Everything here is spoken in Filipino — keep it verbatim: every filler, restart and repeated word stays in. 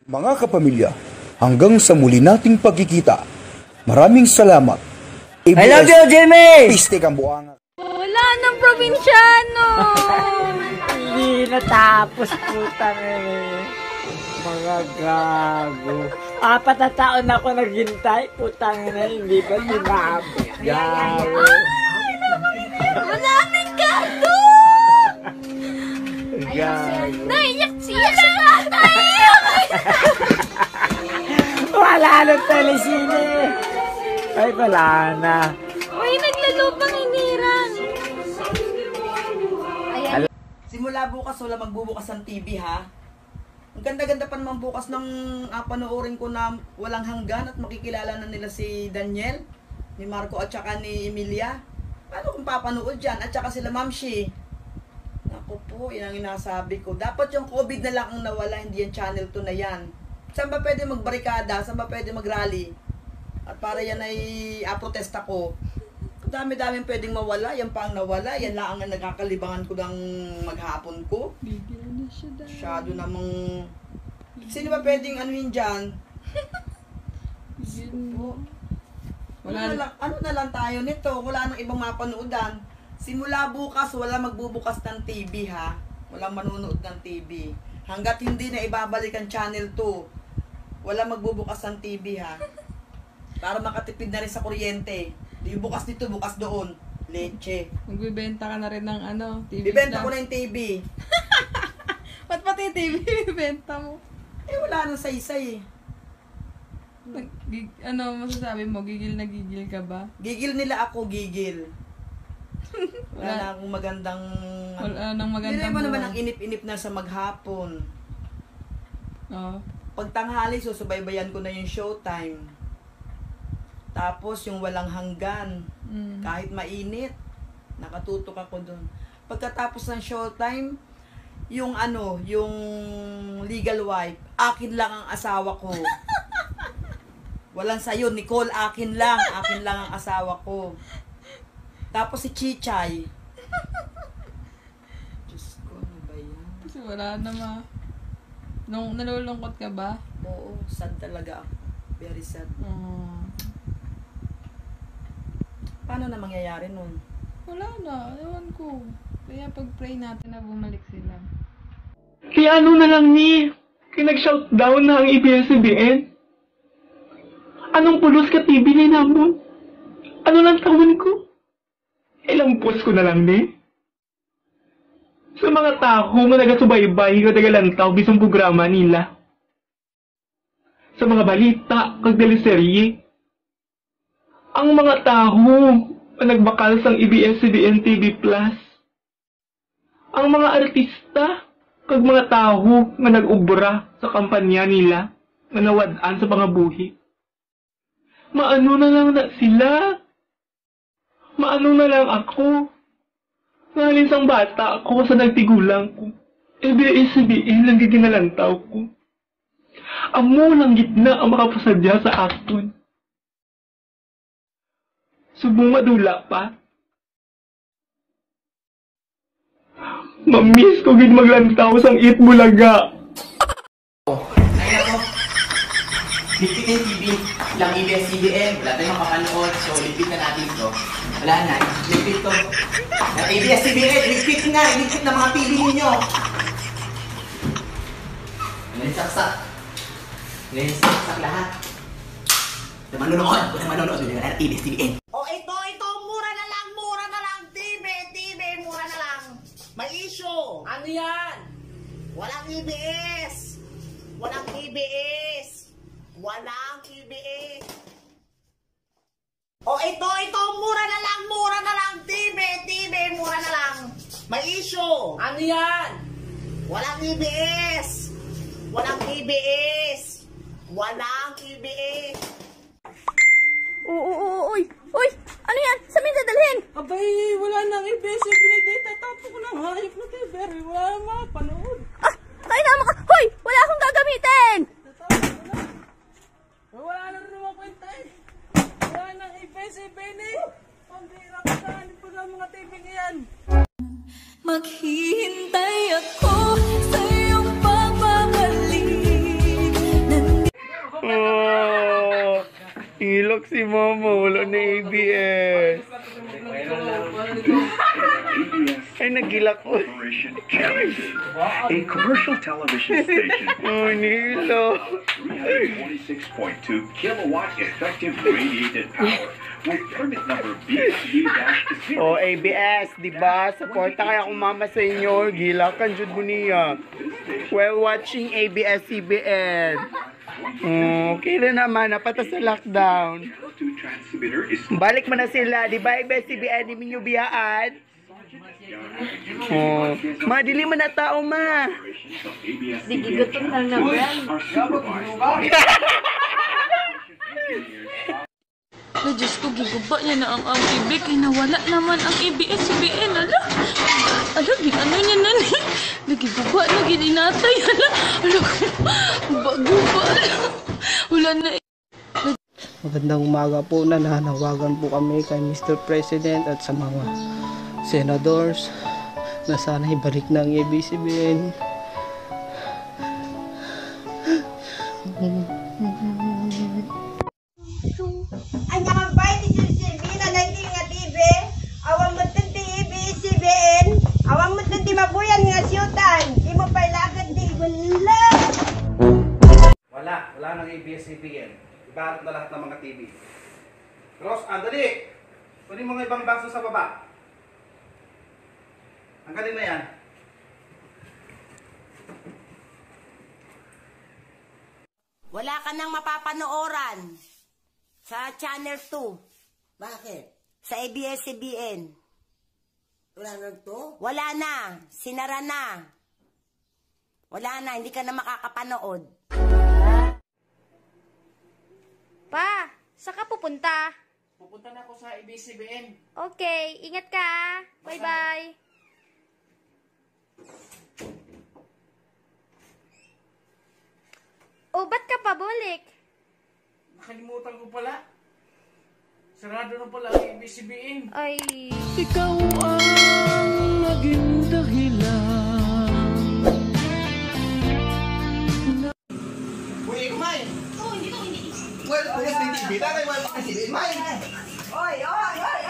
Mga kapamilya, hanggang sa muli nating pagkikita. Maraming salamat. A B S, I love you, Jimmy! Piste kang buanga. Wala nang probinsyano! Hindi natapos, putang eh. Mga gago. Apat na taon ako naghintay, putang na hindi pa tinapos. Gago. Maraming gago! Gago. Naiyak siya sa tatay! Wala nang telesine. Ay, wala na. Uy, naglalupang hinirang. Simula bukas, wala magbubukas ng T V, ha? Ang ganda-ganda pa naman bukas ng uh, panoorin ko na walang hanggan at makikilala na nila si Daniel, ni Marco at saka ni Emilia. Paano kung papanood dyan? At saka sila Mamshi. Naku po, yan ang inasabi ko. Dapat yung COVID na lang ang nawala, hindi yung channel two na yan. Saan ba pwede magbarikada? Saan ba pwede mag-rally? At para yan ay aprotesta ko. Dami-dami pwedeng mawala. Yan pa ang nawala. Yan lang ang nagkakalibangan ko ng maghapon ko. Masyado namang... Sino ba pwedeng anuhin dyan? Wala na lang, ano na lang tayo nito? Wala nang ibang mapanoodan. Simula bukas, wala magbubukas ng T V, ha? Walang manunood ng T V. Hanggat hindi na ibabalik ang channel two, wala magbubukas ng T V, ha? Para makatipid na rin sa kuryente. Yung bukas dito, bukas doon. Leche. Magbibenta ka na rin ng ano, T V. Bibenta ko na yung T V. Ba't pati T V bibenta mo? Eh, wala nang saysay. Nag, gig, ano masasabi mo? Gigil na gigil ka ba? Gigil nila ako, gigil. Wala, wala na akong magandang... Wala nang magandang... Hindi mo naman ang inip-inip na sa maghapon. Oo. Pag tanghali, susubaybayan ko na yung showtime. Tapos yung walang hanggan, mm. kahit mainit, nakatutok ako dun. Pagkatapos ng showtime, yung ano, yung legal wife, akin lang ang asawa ko. Walang sayo, Nicole, akin lang, akin lang ang asawa ko. Tapos si Chichay. Diyos ko, ano ba yan? Kasi wala na ma. Nung nalulungkot ka ba? Oo, sad talaga ako. Very sad. Oh. Paano na mangyayari nun? Wala na, ewan ko. Kaya pag-pray natin na bumalik sila. Kaya ano na lang ni, kinag-shutdown na ang A B S C B N. Anong pulos ka T V ni namon? Ano lang tawin ko? Ilang post ko na lang ni. Sa mga tao nga nagasubaybay nga nagalantaw bisong programa nila. Sa mga balita, kag deliserye. Ang mga tao na nagbakal sang A B S C B N T V Plus. Ang mga artista, kag mga tao nga nag-ubra sa kampanya nila nga nawad-an sa mga buhi. Maano na lang na sila. Maano na lang ako. Ngalin sang bata ako sa nagtigulang ko. A B S C B N lang giginalantaw ko. Amo lang gitna ang makapasadya sa aton. Subong madula pa. Mamiss ko gid maglantaw sang it bulaga. Ay nako. Lipit ng T V, lang A B S C B N, wala tayong makapanood, so lipit na natin ito. Wala na, lipit to. A B S C B N, lipit nga, lipit na mga T V ninyo. Naisaksak. Naisaksak lahat. Ito manonood, ito manonood, ito A B S C B N. O ito, ito, mura na lang, mura na lang, T V, T V, mura na lang. May issue. Ano yan? Walang A B S. Walang A B S. Walang A B S. O ito, ito, mura na lang, mura na lang, T V, T V, mura na lang. May issue. Ano yan? Walang A B S. Walang A B S. Walang A B S. Oo, oo, uy, uy, ano yan? Saan may dadalhin? Abay, wala nang A B S C B N. Tatapo ko ng hayop na T V. Wala na makapanood. Ah, tayo na maka... Hoy, wala akong gagamitin! Wala na rin naman kwenta eh. Wala nang A B S C B N eh. Pambira ka sa anin pa sa mga T V niyan. Maghihintay ako sa iyong pagbabalik. Naiyak si mama, wala na A B S. Ay, nagilak ko. A commercial television station. Oh, Nilo. three hundred forty-six point two kilowatt effective radiated power with permit number B S D zero. Oh, A B S, di ba? Suporta kaya kung mama sa inyo. Gilakan, jud mo niya. While watching A B S C B N. Oh, okay na naman. Napata sa lockdown. Balik mo na sila. Di ba, A B S C B N, di minyo biyaan? Oh, ma, dili man na tao, ma. Di gigatong na na, Bel. Na, Diyos ko, giguba niya na ang ang T V. Kaya nawala naman ang A B S C B N. Ala, ala, ano niya na ni? Nagiguba na, gininatay. Ala, ala, guba-guba. Wala na. Magandang umaga po, nananawagan po kami kay Mister President at sa mga senadors na sana ibalik ng A B S C B N. Ang nakabay ni Sir na natin nga T V, awang mo ti A B S C B N, awang mo ti mabuyan nga siyutan, di mo pailagan di gula. Wala, wala nang A B S C B N. Ibalot na lahat ng mga T V. Ross, andali! Kunin mo nga ibang baso sa baba. Ang galing na yan. Wala ka nang mapapanooran sa Channel two. Bakit? Sa A B S C B N. Wala na to? Wala na. Sinara na. Wala na. Hindi ka na makakapanood. Pa, saan ka pupunta? Pupunta na ako sa A B S C B N. Okay, ingat ka. Bye-bye. O, ba't ka pabalik? Nakalimutan ko pala. Sarado na pala ang A B S C B N. Ay... Ikaw ang naging dahilan. Uy, kumain! Oh, hindi ko, hindi. Well, ayos na yung T V. Tagay, well, kasi, kumain! Oy, oy, oy,